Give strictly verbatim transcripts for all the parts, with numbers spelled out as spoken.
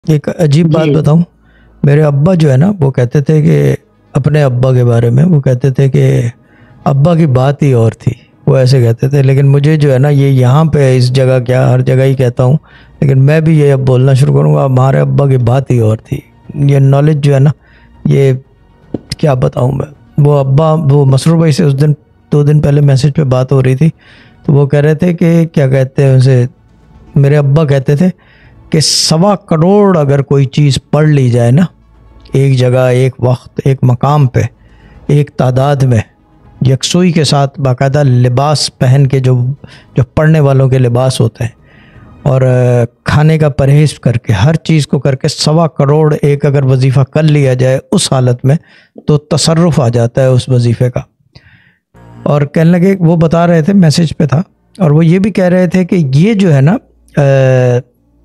एक अजीब बात जी। बताऊं। मेरे अब्बा जो है ना, वो कहते थे कि अपने अब्बा के बारे में वो कहते थे कि अब्बा की बात ही और थी। वो ऐसे कहते थे। लेकिन मुझे जो है ना, ये यहाँ पे इस जगह क्या हर जगह ही कहता हूँ, लेकिन मैं भी ये अब बोलना शुरू करूँगा, हमारे अब्बा की बात ही और थी। ये नॉलेज जो है ना, ये क्या बताऊँ मैं। वो अब्बा वो मसरूर भाई से उस दिन दो दिन पहले मैसेज पे बात हो रही थी, तो वो कह रहे थे कि क्या कहते हैं उसे, मेरे अब्बा कहते थे कि सवा करोड़ अगर कोई चीज़ पढ़ ली जाए ना, एक जगह, एक वक्त, एक मकाम पे, एक तादाद में, यकसुई के साथ बाकायदा लिबास पहन के, जो जो पढ़ने वालों के लिबास होते हैं, और खाने का परहेज़ करके, हर चीज़ को करके सवा करोड़ एक अगर वजीफ़ा कर लिया जाए उस हालत में, तो तसर्रुफ़ आ जाता है उस वजीफ़े का। और कहने लगे, वो बता रहे थे, मैसेज पे था, और वो ये भी कह रहे थे कि ये जो है ना, आ,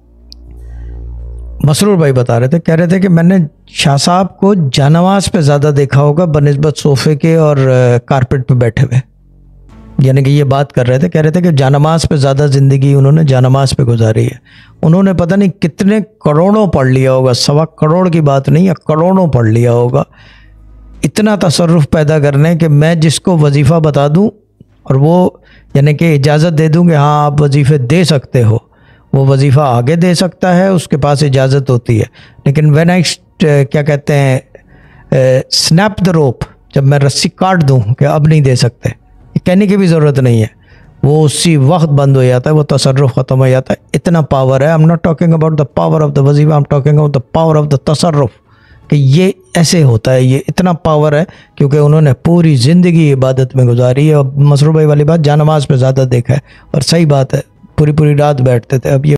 मसरूर भाई बता रहे थे, कह रहे थे कि मैंने शाह साहब को जानवाज पे ज़्यादा देखा होगा बनिस्बत सोफ़े के और कारपेट पे बैठे हुए। यानी कि ये बात कर रहे थे, कह रहे थे कि जानमाज पे ज़्यादा ज़िंदगी उन्होंने जानमाज पे गुजारी है। उन्होंने पता नहीं कितने करोड़ों पढ़ लिया होगा, सवा करोड़ की बात नहीं है, करोड़ों पढ़ लिया होगा, इतना तसर्रुफ़ पैदा करने कि मैं जिसको वजीफ़ा बता दूं और वो यानी कि इजाज़त दे दूं कि हाँ आप वजीफ़े दे सकते हो, वो वजीफ़ा आगे दे सकता है, उसके पास इजाज़त होती है। लेकिन व्हेन आई क्या कहते हैं स्नैप द रोप, जब मैं रस्सी काट दूं कि अब नहीं दे सकते, कहने की भी ज़रूरत नहीं है, वो उसी वक्त बंद हो जाता है, वो तसर्रुफ़ ख़त्म हो जाता है। इतना पावर है। I am not talking about the power of the वजीफ़ा, I am talking about the power of the तसर्रुफ़, कि ये ऐसे होता है, ये इतना पावर है क्योंकि उन्होंने पूरी ज़िंदगी इबादत में गुजारी है। और मसरूर भाई वाली बात, जानमाज पे ज़्यादा देखा है, और सही बात है, पूरी पूरी रात बैठते थे। अब ये